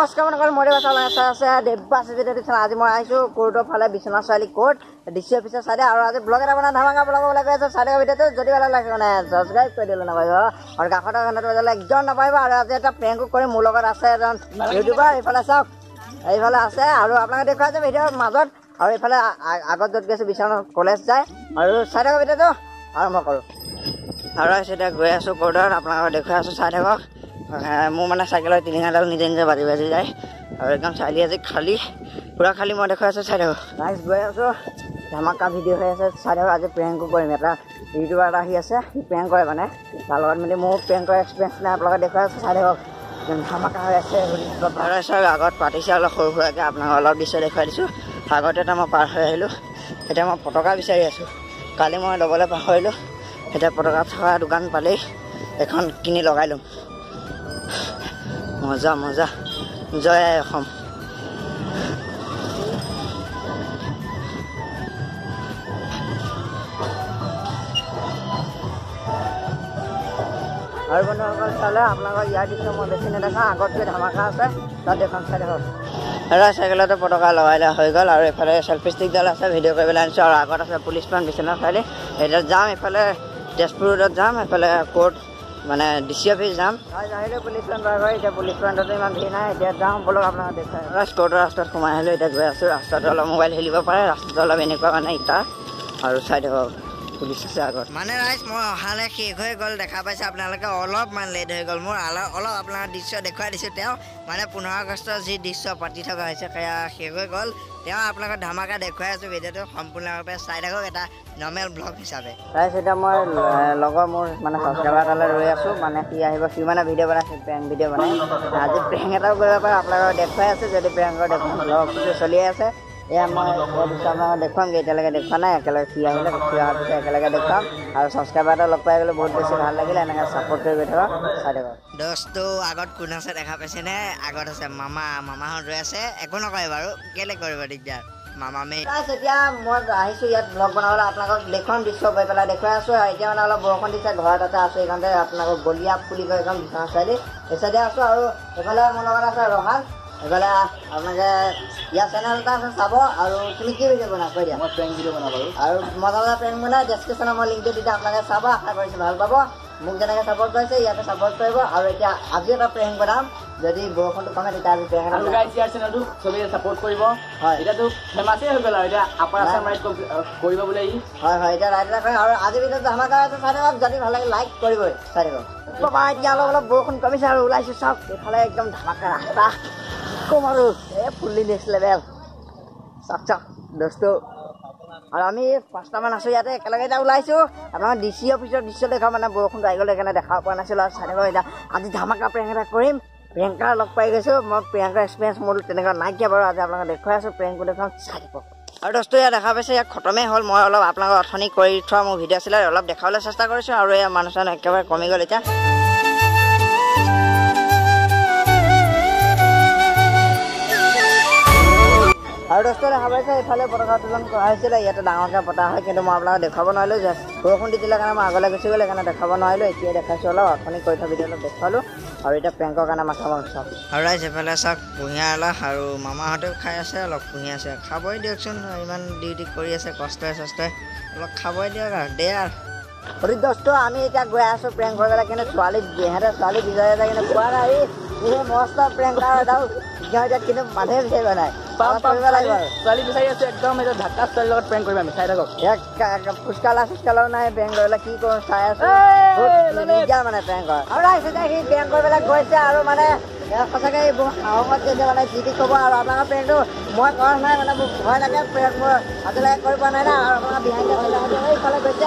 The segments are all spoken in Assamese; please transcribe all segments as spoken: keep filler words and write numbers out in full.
নমস্কাৰ মনকল মৰিবা চালা আছে দেব্বা আছে দিছনা আজি মই আইছো কোৰ্টৰ ফালে বিছনা চালি কোৰ্ট ডিসি অফিচাৰ সাইডে আৰু আজি ব্লগ এটা বনা ধামাকা ব্লগ বলা গৈ আছে সাইডে ভিডিওটো যদি ভাল লাগে মানে সাবস্ক্ৰাইব কৰি দিলে না ভাই আৰু কাষত ঘণ্টাটো বজালে একজন নাপাইবা আৰু আজি এটা প্ৰেংক কৰি মোৰ লগত আছে এজন ইউটিউবাৰ এইফালে চাওক এইফালে আছে আৰু আপোনাক দেখুৱাই যে ভিডিওৰ মাজত আৰু এইফালে আগত যত গৈছে বিছনা কলেজ যায় আৰু সাইডে ভিডিওটো আৰম্ভ কৰো আৰু সেটা গৈ আছো কোৰ্টৰ আপোনাক দেখুৱাই আছো সাইডে মোৰ মানে চাইকেলৰ টিলিঙাডাল নিজে নিজে বাজি বাজি যায় আৰু একদম চাইলি আজি খালি পুৰা খালি মই দেখুৱাই আছো চাইডে গাইজ গৈ আছো ধামাকা ভিডিঅ' হৈ আছে চাইডে আজি প্ৰেংকো কৰিম এটা ইউটিউবাৰ এটা আহি আছে সি প্ৰেংক কৰে মানে তাৰ লগত মিলি মোৰ প্ৰেংকৰ এক্সপিৰিয়েঞ্চ নাই আপোনালোকে দেখুৱাই আছো চাইডে ধামাকা হৈ আছে চাৰ আগত পাতিছে অলপ সৰু সুৰাকৈ আপোনাক অলপ দৃশ্য দেখুৱাই দিছোঁ আগতে এটা মই পাৰ হৈ আহিলোঁ এতিয়া মই পতকা বিচাৰি আছোঁ কালি মই ল'বলৈ পাহৰিলোঁ এতিয়া পতকা থকা দোকান পালেই এখন কিনি লগাই ল'ম মজা মজা জয় অসম আৰু বন্ধুসকল চালে আপোনালোকৰ ইয়াৰ দৃশ্য মই বেছি নেদেখা আগত গৈ ধামাকা আছে তাত এখন চাই দেখক আৰু চাইকেলতে পতকা লগাই লোৱা হৈ গ'ল আৰু এইফালে চেল্ফি ষ্টিকডাল আছে ভিডিঅ' কৰিবলৈ আনিছোঁ আৰু আগত আছে পুলিচ পইণ্ট বিশ্বনাথ চাৰিআলি এতিয়া যাম এইফালে তেজপুৰ ৰোডত যাম এইফালে কোৰ্ট মানে ডিচি অফিচ যাম আহিলে পুলিচ পইণ্ট পাৰ কৰি এতিয়া পুলিচ পইণ্টতো ইমান ভিৰ নাই এতিয়া যাওঁ বলক আপোনাক দেখুৱাই কোৰ্টৰ ৰাস্তাত সোমাই আহিলোঁ এতিয়া গৈ আছোঁ ৰাস্তাটো অলপ মোবাইল হেলিব পাৰে ৰাস্তাটো অলপ এনেকুৱা মানে ইটা আৰু চাইড হওক পুলিচ আছে আগত মানে ৰাইজ মই অহালে শেষ হৈ গ'ল দেখা পাইছে আপোনালোকে অলপমান লেট হৈ গ'ল মোৰ অলপ আপোনাৰ দৃশ্য দেখুৱাই দিছোঁ তেওঁ মানে পোন্ধৰ আগষ্টৰ যি দৃশ্য পাতি থকা হৈছে সেয়া শেষ হৈ গ'ল তেওঁ আপোনালোকক ধামাকা দেখুৱাই আছোঁ ভিডিঅ'টো সম্পূৰ্ণভাৱে চাই থাকক এটা নৰ্মেল ব্লগ হিচাপে ৰাইজ এতিয়া মই লগৰ মোৰ মানে ছাবস্ক্ৰাইবাৰ এটালৈ ৰৈ আছোঁ মানে সি আহিব সি মানে ভিডিঅ' বনাইছে প্ৰেংক ভিডিঅ' বনাই আজি প্ৰেংক এটাও কৰিব পাৰে আপোনালোকক দেখুৱাই আছোঁ যদি প্ৰেংকৰ দেখুৱাম ব্লগ চলিয়ে আছে এয়া মই আপোনালোকক দেখুৱামগৈ এতিয়ালৈকে দেখুওৱা নাই একেলগে সি আহিলে সি অহাৰ পিছত একেলগে দেখুৱাম আৰু ছাবস্ক্ৰাইবাৰ এটা লগ পাই গ'লে বহুত বেছি ভাল লাগিলে এনেকৈ ছাপৰ্ট কৰি গৈ থাকক চাই থাকক দোস্তটো আগত কোন আছে দেখা পাইছেনে আগত আছে মামা মামাহঁত ৰৈ আছে একো নকয় বাৰু কেলৈ কৰিব দিগদাৰ মামা মে এতিয়া মই আহিছোঁ ইয়াত ব্লগ বনাবলৈ আপোনালোকক দেখুৱাম দৃশ্য গৈ পেলাই দেখুৱাই আছোঁ আৰু এতিয়া মানে অলপ বৰষুণ দিছে ঘৰত এটা আছোঁ এইখনতে আপোনালোকক গলিয়া পুলি গৈ একদম বিছনা চাইডি এই চাইডে আছোঁ আৰু এইফালে মোৰ লগত আছে ৰহান এইফালে আপোনালোকে ইয়াৰ চেনেল এটা আছে চাব আৰু তুমি কি ভিডিঅ' বনাব কৈ দিয়া মই প্ৰেংক ভিডিঅ' বনাব আৰু মজা মজা প্ৰেংক বনাই ডেছক্ৰিপশ্যনত মই লিংকটো দি দিম আপোনালোকে চাব আশা কৰিছোঁ ভাল পাব মোক যেনেকৈ ছাপৰ্ট কৰিছে ইয়াতে ছাপৰ্ট কৰিব আৰু এতিয়া আজি এটা প্ৰেংক বনাম যদি বৰষুণটো কমে তেতিয়া আজি প্ৰেংক এটা ইয়াৰ চেনেলটো চবেই ছাপৰ্ট কৰিব হয় এতিয়াতো ফেমাছেই হৈ গ'ল আৰু এতিয়া আপাৰ আছাম ৰাইড কৰিব বোলে ই হয় হয় এতিয়া ৰাইড এটা কৰিম আৰু আজি ভিডিঅ'টো ধামাকা আছে চাই থাকক যদি ভাল লাগে লাইক কৰিবই চাই থাকক বাবা এতিয়া অলপ অলপ বৰষুণ কমিছে আৰু ওলাইছোঁ চাওক এইফালে একদম ধামাকা ৰাস্তা কম আৰু এই ফুল্লি নেক্সট লেভেল চাওক চাওক দোস্ত আৰু আমি পাঁচটামান আছোঁ ইয়াতে একেলগে এতিয়া ওলাইছোঁ আপোনাৰ ডি চি অফিচৰ দৃশ্য দেখাওঁ মানে বৰষুণটো আহি গ'লে সেইকাৰণে দেখাব পৰা নাছিলোঁ আৰু চাই থাকক এতিয়া আজি ধামাকা প্ৰেংক এটা কৰিম প্ৰিয়ংকাৰ লগ পাই গৈছোঁ মই প্ৰিয়ংকাৰ এক্সপিৰিয়েঞ্চ মোৰ তেনেকুৱা নাইকিয়া বাৰু আজি আপোনালোকক দেখুৱাই আছোঁ প্ৰেংকটো দেখুৱাম চাই থাকক আৰু দোস্ত ইয়াত দেখা পাইছে ইয়াত খতমেই হ'ল মই অলপ আপোনালোকক অথনি কৰি থোৱা মোৰ ভিডিঅ' আছিলে অলপ দেখাবলৈ চেষ্টা কৰিছোঁ আৰু এয়া মানুহ চানুহ একেবাৰে কমি গ'ল এতিয়া আৰু দোস্ত দেখা পাইছে এইফালে পতাকা উত্তোলন কৰা হৈছিলে ইয়াতে ডাঙৰকৈ পতা হয় কিন্তু মই আপোনালোকক দেখুৱাব নোৱাৰিলোঁ যে বৰষুণ দি দিলে কাৰণে মই আগলৈ গুচি গ'ল সেইকাৰণে দেখাব নোৱাৰিলোঁ এতিয়া দেখাইছোঁ অলপ অথনি কৰি থোৱা ভিডিঅ' অলপ দেখুৱালোঁ আৰু এতিয়া প্ৰেংকৰ কাৰণে মাথা মাৰোঁ চাওক আৰু ৰাইজ এইফালে চাওক কুঁহিয়াৰ অলপ আৰু মামাহঁতেও খাই আছে অলপ কুঁহিয়াৰ আছে খাবই দিয়কচোন ইমান ডিউটি কৰি আছে কষ্টই চষ্টই অলপ খাবই দিয়ক আৰু দে আৰু সৰু দোস্ত আমি এতিয়া গৈ আছোঁ প্ৰেংক কৰিবলৈ কিন্তু ছোৱালী সিহঁতে ছোৱালী বিচাৰি আছে কিন্তু পোৱা নাই এই মস্ত প্ৰেংকাৰ এটাও এতিয়া কিন্তু মানুহে বিচাৰিব নাই কৰিব লাগিব ছোৱালী বিচাৰি আছে একদম এতিয়া ঢাকা ছোৱালীৰ লগত প্ৰেংক কৰিম আমি চাই থাকক ফুচকালা ফুচকালাও নাই প্ৰেংক কৰিবলৈ কি কৰোঁ চাই আছোঁ দিগদাৰ মানে প্ৰেংকৰ আৰু ৰাইজ এতিয়া সি প্ৰেংক কৰিবলৈ গৈছে আৰু মানে সঁচাকৈ বহুত সাহসত গৈছে মানে যি টি ক'ব আৰু আপোনালোকৰ প্ৰেংকটো মই কৰা নাই মানে মোক ভয় লাগে প্ৰেংক মোৰ আজিলৈকে কৰি পোৱা নাই না আৰু আপোনাৰ বিহাইণ্ড এইফালে গৈছে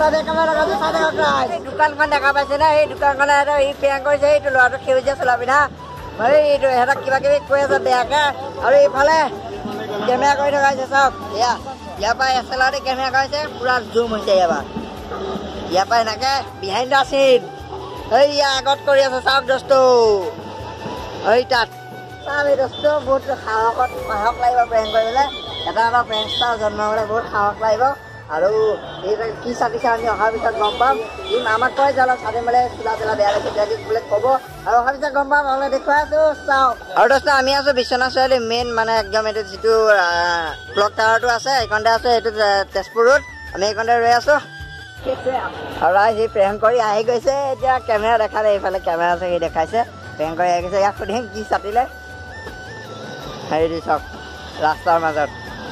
দোকানখন দেখা পাইছে না এই দোকানখনে ই প্ৰেংক কৰিছে এইটো ল'ৰাটো সেউজীয়া চোলা পিন্ধা এইটো ইহঁতক কিবা কিবি কৈ আছে বেয়াকৈ আৰু এইফালে কেমেৰা কৰি থকা হৈছে চাওক এয়া ইয়াৰ পৰা S L R the camera কৰিছে পূৰা জুম হৈছে ইয়াৰ পৰা ইয়াৰ পৰা এনেকৈ বিহাইণ্ড দ্য চিন এই ইয়াৰ আগত কৰি আছে চাওক দোস্ত এই তাত চাওক এই দোস্ত বহুত সাহসত সাহস লাগিব প্ৰেংক কৰিবলৈ এটা এটা প্ৰেংক ষ্টাৰ জন্ম হ'লে বহুত সাহস লাগিব আৰু এই কি চাটিছে আমি অহাৰ পিছত গম পাম ই আমাক কয় যে অলপ চাটি মেলে চোলা চোলা বেয়া লাগিছে তেতিয়া বোলে ক'ব আৰু অহাৰ পিছত গম পাম অলপ দেখুৱাই আছো চাওঁ আৰু দোস্ত আমি আছো বিশ্বনাথ চাৰিআলি মেইন মানে একদম এইটো যিটো ক্লক টাৱাৰটো আছে এইখনতে আছে এইটো তেজপুৰ ৰোড আমি এইখনতে ৰৈ আছো আৰু সি প্ৰেম কৰি আহি গৈছে এতিয়া কেমেৰা দেখালে এইফালে কেমেৰা আছে সি দেখাইছে প্ৰেম কৰি আহি গৈছে ইয়াক সুধিম কি চাটিলে হেৰি দি চাওক ৰাস্তাৰ মাজত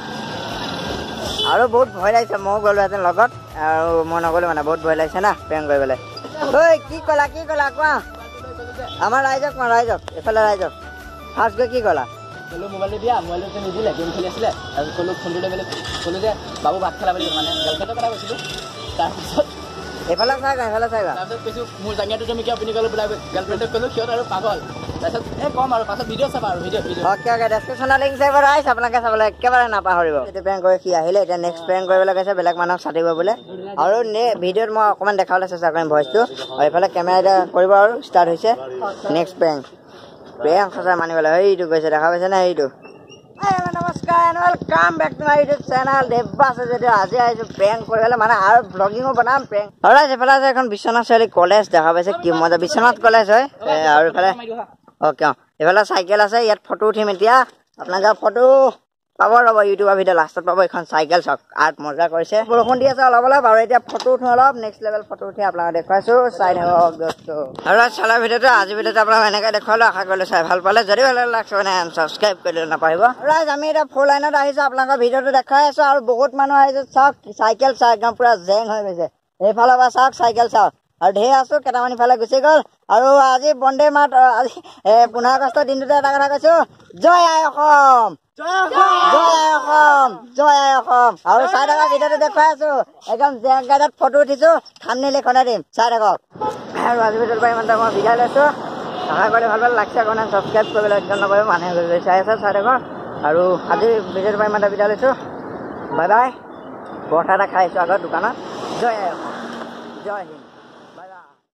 আৰু বহুত ভয় লাগিছে ময়ো গ'লোহেঁতেন লগত আৰু মই নগ'লো মানে বহুত ভয় লাগিছে না প্ৰেম কৰিবলৈ ঐ কি ক'লা কি ক'লা কোৱা আমাৰ ৰাইজক কোৱা ৰাইজক এইফালে ৰাইজক ফাৰ্ষ্ট গৈ কি ক'লা ক'লো মোবাইলটো দিয়া মোবাইলটো নিদিলে গেম খেলি আছিলে তাৰপিছত ক'লো ফোনটো লৈ মেলি ক'লো যে বাবু ভাত খেলা বুলি মানে গাৰ্লফ্ৰেণ্ডৰ কথা কৈছিলোঁ তাৰপিছত এইফালে চাই গা এইফালে চাই গা তাৰপিছত কৈছোঁ মোৰ জাঙিয়াটো তুমি কিয় পিন্ধি গ'লো বোলে গাৰ্লফ্ৰেণ্ডক ক'লো সিহঁত আৰু পাগল তাৰপিছত এই ক'ম আৰু পাছত ভিডিঅ' চাবা আৰু ভিডিঅ' ভিডিঅ' অ'কে অ'কে ডেছক্ৰিপশ্যনত লিংক চাই বাৰু আহিছে আপোনালোকে চাবলৈ একেবাৰে নাপাহৰিব এইটো প্ৰেংক কৰি সি আহিলে এতিয়া নেক্সট প্ৰেংক কৰিবলৈ গৈছে বেলেগ মানুহক চাটিব বোলে আৰু নে ভিডিঅ'ত মই অকণমান দেখাবলৈ চেষ্টা কৰিম ভইচটো আৰু এইফালে কেমেৰা এতিয়া কৰিব আৰু ষ্টাৰ্ট হৈছে নেক্সট প্ৰেংক প্ৰেংক সঁচাই মানিবলৈ সেইটো গৈছে দেখা পাইছে নে সেইটো নমস্কাৰ and welcome back to my YouTube channel দেৱবাস যদি আজি আহিছোঁ প্ৰেংক কৰিবলৈ মানে আৰু ব্লগিঙো বনাম প্ৰেংক আৰু এইফালে আছে এখন বিশ্বনাথ চাৰিআলি কলেজ দেখা পাইছে কি মজা বিশ্বনাথ কলেজ হয় আৰু এইফালে অ'কে অঁ এইফালে চাইকেল আছে ইয়াত ফটো উঠিম এতিয়া আপোনালোকে ফটো পাব ৰ'ব ইউটিউবৰ ভিডিঅ' লাষ্টত পাব এইখন চাইকেল চাওক আৰ্ট মজা কৰিছে বৰষুণ দি আছে অলপ অলপ আৰু এতিয়া ফটো উঠোঁ অলপ নেক্সট লেভেল ফটো উঠি আপোনালোকে দেখুৱাইছোঁ চাই থাকক দোস্তো আৰু চালৰ ভিডিঅ'টো আজি ভিডিঅ'টো আপোনালোক এনেকৈ দেখুৱালোঁ আশা কৰিলোঁ চাই ভাল পালে যদি ভাল লাগিছে মানে ছাবস্ক্ৰাইব কৰিবলৈ নাপাহৰিব ৰাইজ আমি এতিয়া ফ'ৰ লাইনত আহিছোঁ আপোনালোকৰ ভিডিঅ'টো দেখাই আছোঁ আৰু বহুত মানুহ আহিছে চাওক চাইকেল চাই একদম পূৰা জেং হৈ গৈছে এইফালৰ পৰা চাওক চাইকেল চাওক আৰু ঢেৰ আছোঁ কেইটামান ইফালে গুচি গ'ল আৰু আজি বন্দে মাত আজি পোন্ধৰ আগষ্টৰ দিনটোতে এটা কথা কৈছোঁ জয় আই অসম জয় আই অসম জয় আই অসম আৰু চাই থকা ভিডিঅ'টো দেখুৱাই আছোঁ একদম জেং গাইডত ফটো উঠিছোঁ থাম্বনেইল এখনে দিম চাই থাকক আৰু আজি ভিডিঅ'ৰ পৰা ইমান মই বিদায় লৈছোঁ আশা কৰি ভাল ভাল লাগিছে অকণমান ছাবস্ক্ৰাইব কৰিবলৈ একদম নকৰিব মানুহে চাই আছে চাই থাকক আৰু আজি ভিডিঅ'ৰ পৰা ইমান বিদায় লৈছোঁ বাই বাই পৰঠা এটা খাই আছোঁ আগত দোকানত জয় আই অসম জয় হিন্দ